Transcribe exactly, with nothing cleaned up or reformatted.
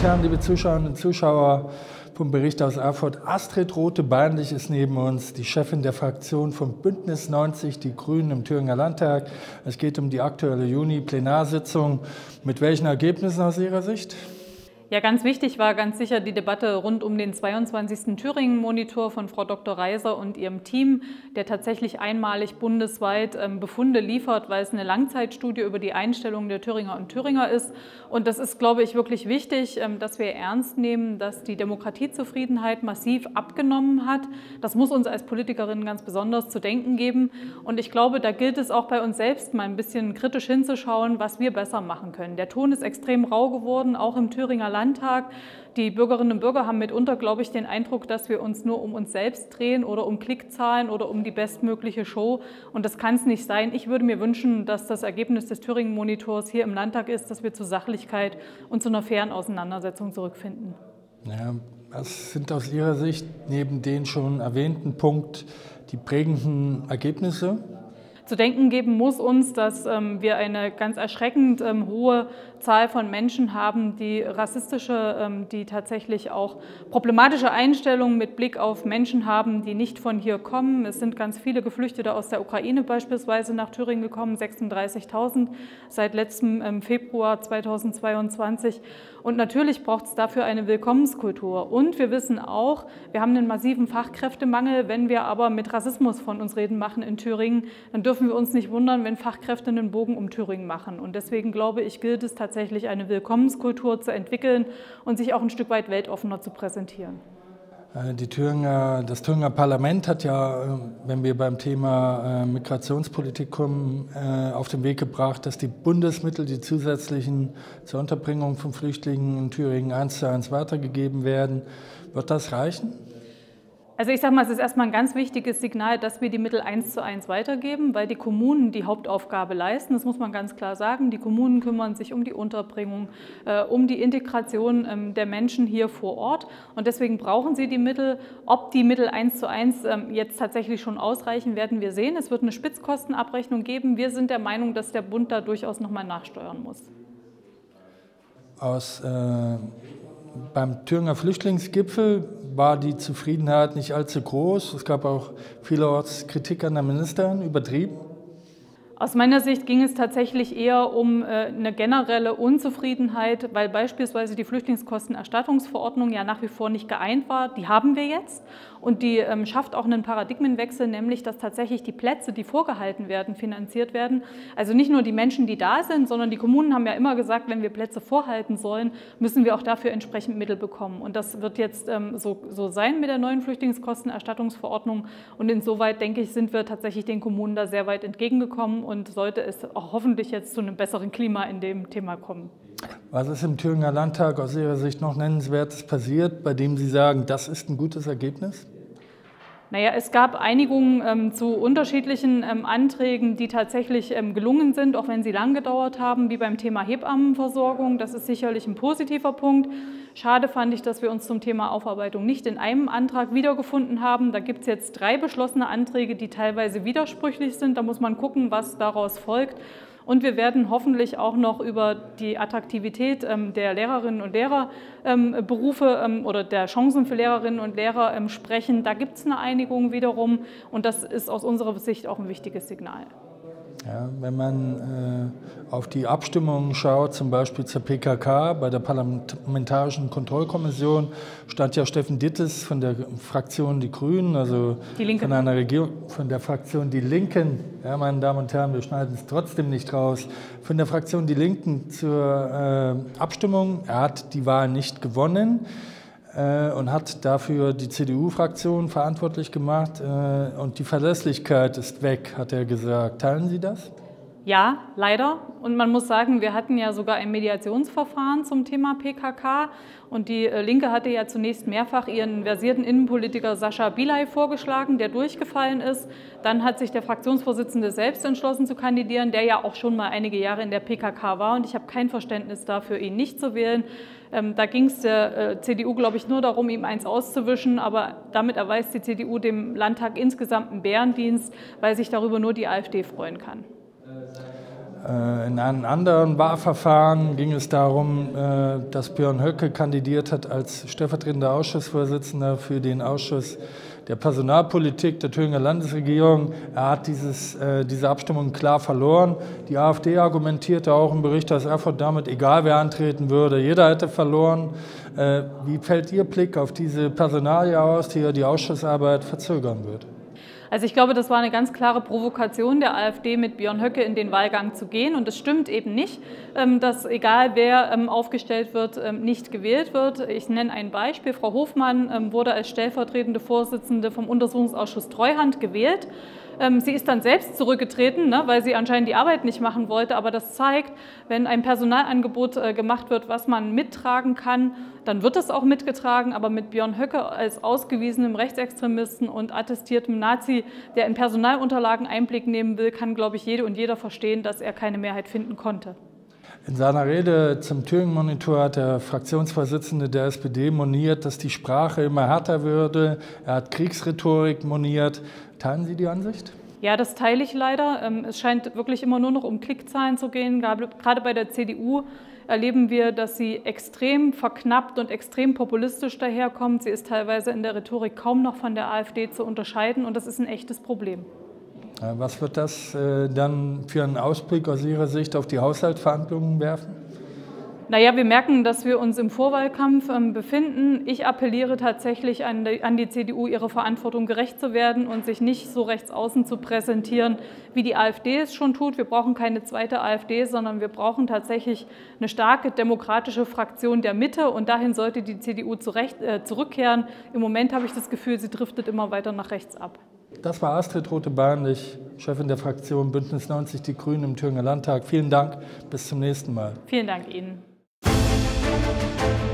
Herren, liebe Zuschauerinnen und Zuschauer vom Bericht aus Erfurt, Astrid Rothe-Beinlich ist neben uns, die Chefin der Fraktion von Bündnis neunzig, die Grünen im Thüringer Landtag. Es geht um die aktuelle Juni-Plenarsitzung. Mit welchen Ergebnissen aus Ihrer Sicht? Ja, ganz wichtig war ganz sicher die Debatte rund um den zweiundzwanzigsten Thüringen-Monitor von Frau Doktor Reiser und ihrem Team, der tatsächlich einmalig bundesweit Befunde liefert, weil es eine Langzeitstudie über die Einstellung der Thüringer und Thüringer ist. Und das ist, glaube ich, wirklich wichtig, dass wir ernst nehmen, dass die Demokratiezufriedenheit massiv abgenommen hat. Das muss uns als Politikerinnen ganz besonders zu denken geben. Und ich glaube, da gilt es auch bei uns selbst mal ein bisschen kritisch hinzuschauen, was wir besser machen können. Der Ton ist extrem rau geworden, auch im Thüringer Landtag. Landtag. Die Bürgerinnen und Bürger haben mitunter, glaube ich, den Eindruck, dass wir uns nur um uns selbst drehen oder um Klickzahlen oder um die bestmögliche Show. Und das kann es nicht sein. Ich würde mir wünschen, dass das Ergebnis des Thüringen-Monitors hier im Landtag ist, dass wir zu Sachlichkeit und zu einer fairen Auseinandersetzung zurückfinden. Ja, was sind aus Ihrer Sicht neben den schon erwähnten Punkt die prägenden Ergebnisse? Zu denken geben muss uns, dass ähm, wir eine ganz erschreckend ähm, hohe Zahl von Menschen haben, die rassistische, ähm, die tatsächlich auch problematische Einstellungen mit Blick auf Menschen haben, die nicht von hier kommen. Es sind ganz viele Geflüchtete aus der Ukraine beispielsweise nach Thüringen gekommen, sechsunddreißigtausend seit letztem ähm, Februar zweitausendzweiundzwanzig. Und natürlich braucht es dafür eine Willkommenskultur. Und wir wissen auch, wir haben einen massiven Fachkräftemangel. Wenn wir aber mit Rassismus von uns reden machen in Thüringen, dann dürfen wir uns nicht wundern, wenn Fachkräfte einen Bogen um Thüringen machen. Und deswegen glaube ich, gilt es tatsächlich, eine Willkommenskultur zu entwickeln und sich auch ein Stück weit weltoffener zu präsentieren. Die Thüringer, das Thüringer Parlament hat ja, wenn wir beim Thema Migrationspolitik kommen, auf den Weg gebracht, dass die Bundesmittel, die zusätzlichen zur Unterbringung von Flüchtlingen in Thüringen eins zu eins weitergegeben werden. Wird das reichen? Also ich sage mal, es ist erstmal ein ganz wichtiges Signal, dass wir die Mittel eins zu eins weitergeben, weil die Kommunen die Hauptaufgabe leisten. Das muss man ganz klar sagen. Die Kommunen kümmern sich um die Unterbringung, äh, um die Integration ähm, der Menschen hier vor Ort. Und deswegen brauchen sie die Mittel. Ob die Mittel eins zu eins ähm, jetzt tatsächlich schon ausreichen, werden wir sehen. Es wird eine Spitzkostenabrechnung geben. Wir sind der Meinung, dass der Bund da durchaus nochmal nachsteuern muss. Aus, äh, beim Thüringer Flüchtlingsgipfel war die Zufriedenheit nicht allzu groß. Es gab auch vielerorts Kritik an der Ministerin, übertrieben. Aus meiner Sicht ging es tatsächlich eher um eine generelle Unzufriedenheit, weil beispielsweise die Flüchtlingskostenerstattungsverordnung ja nach wie vor nicht geeint war. Die haben wir jetzt und die ähm, schafft auch einen Paradigmenwechsel, nämlich dass tatsächlich die Plätze, die vorgehalten werden, finanziert werden. Also nicht nur die Menschen, die da sind, sondern die Kommunen haben ja immer gesagt, wenn wir Plätze vorhalten sollen, müssen wir auch dafür entsprechend Mittel bekommen. Und das wird jetzt ähm, so, so sein mit der neuen Flüchtlingskostenerstattungsverordnung. Und insoweit, denke ich, sind wir tatsächlich den Kommunen da sehr weit entgegengekommen. Und sollte es auch hoffentlich jetzt zu einem besseren Klima in dem Thema kommen. Was ist im Thüringer Landtag aus Ihrer Sicht noch Nennenswertes passiert, bei dem Sie sagen, das ist ein gutes Ergebnis? Naja, es gab Einigungen ähm, zu unterschiedlichen ähm, Anträgen, die tatsächlich ähm, gelungen sind, auch wenn sie lang gedauert haben, wie beim Thema Hebammenversorgung. Das ist sicherlich ein positiver Punkt. Schade fand ich, dass wir uns zum Thema Aufarbeitung nicht in einem Antrag wiedergefunden haben. Da gibt es jetzt drei beschlossene Anträge, die teilweise widersprüchlich sind. Da muss man gucken, was daraus folgt. Und wir werden hoffentlich auch noch über die Attraktivität ähm, der Lehrerinnen und Lehrerberufe ähm, ähm, oder der Chancen für Lehrerinnen und Lehrer ähm, sprechen. Da gibt es eine Einigung wiederum und das ist aus unserer Sicht auch ein wichtiges Signal. Ja, wenn man äh, auf die Abstimmungen schaut, zum Beispiel zur P K K, bei der Parlamentarischen Kontrollkommission, stand ja Steffen Dittes von der Fraktion Die Grünen, also die von einer Regierung, von der Fraktion Die Linken, ja, meine Damen und Herren, wir schneiden es trotzdem nicht raus, von der Fraktion Die Linken zur äh, Abstimmung. Er hat die Wahl nicht gewonnen und hat dafür die C D U-Fraktion verantwortlich gemacht. Und die Verlässlichkeit ist weg, hat er gesagt. Teilen Sie das? Ja, leider. Und man muss sagen, wir hatten ja sogar ein Mediationsverfahren zum Thema P K K. Und die Linke hatte ja zunächst mehrfach ihren versierten Innenpolitiker Sascha Bilay vorgeschlagen, der durchgefallen ist. Dann hat sich der Fraktionsvorsitzende selbst entschlossen zu kandidieren, der ja auch schon mal einige Jahre in der P K K war. Und ich habe kein Verständnis dafür, ihn nicht zu wählen. Ähm, da ging es der äh, C D U, glaube ich, nur darum, ihm eins auszuwischen. Aber damit erweist die C D U dem Landtag insgesamt einen Bärendienst, weil sich darüber nur die AfD freuen kann. In einem anderen Wahlverfahren ging es darum, dass Björn Höcke kandidiert hat als stellvertretender Ausschussvorsitzender für den Ausschuss der Personalpolitik der Thüringer Landesregierung. Er hat dieses, diese Abstimmung klar verloren. Die AfD argumentierte auch im Bericht aus Erfurt damit, egal wer antreten würde, jeder hätte verloren. Wie fällt Ihr Blick auf diese Personalie aus, die ja die Ausschussarbeit verzögern wird? Also ich glaube, das war eine ganz klare Provokation der AfD, mit Björn Höcke in den Wahlgang zu gehen. Und es stimmt eben nicht, dass egal wer aufgestellt wird, nicht gewählt wird. Ich nenne ein Beispiel. Frau Hofmann wurde als stellvertretende Vorsitzende vom Untersuchungsausschuss Treuhand gewählt. Sie ist dann selbst zurückgetreten, ne, weil sie anscheinend die Arbeit nicht machen wollte. Aber das zeigt, wenn ein Personalangebot äh, gemacht wird, was man mittragen kann, dann wird es auch mitgetragen. Aber mit Björn Höcke als ausgewiesenem Rechtsextremisten und attestiertem Nazi, der in Personalunterlagen Einblick nehmen will, kann, glaube ich, jede und jeder verstehen, dass er keine Mehrheit finden konnte. In seiner Rede zum Thüringen-Monitor hat der Fraktionsvorsitzende der S P D moniert, dass die Sprache immer härter würde. Er hat Kriegsrhetorik moniert. Teilen Sie die Ansicht? Ja, das teile ich leider. Es scheint wirklich immer nur noch um Klickzahlen zu gehen. Gerade bei der C D U erleben wir, dass sie extrem verknappt und extrem populistisch daherkommt. Sie ist teilweise in der Rhetorik kaum noch von der AfD zu unterscheiden und das ist ein echtes Problem. Was wird das äh, dann für einen Ausblick aus Ihrer Sicht auf die Haushaltsverhandlungen werfen? Naja, wir merken, dass wir uns im Vorwahlkampf ähm, befinden. Ich appelliere tatsächlich an die, an die C D U, ihrer Verantwortung gerecht zu werden und sich nicht so rechtsaußen zu präsentieren, wie die AfD es schon tut. Wir brauchen keine zweite AfD, sondern wir brauchen tatsächlich eine starke demokratische Fraktion der Mitte und dahin sollte die C D U zurecht, äh, zurückkehren. Im Moment habe ich das Gefühl, sie driftet immer weiter nach rechts ab. Das war Astrid Rote-Barnlich, Chefin der Fraktion Bündnis neunzig Die Grünen im Thüringer Landtag. Vielen Dank, bis zum nächsten Mal. Vielen Dank Ihnen.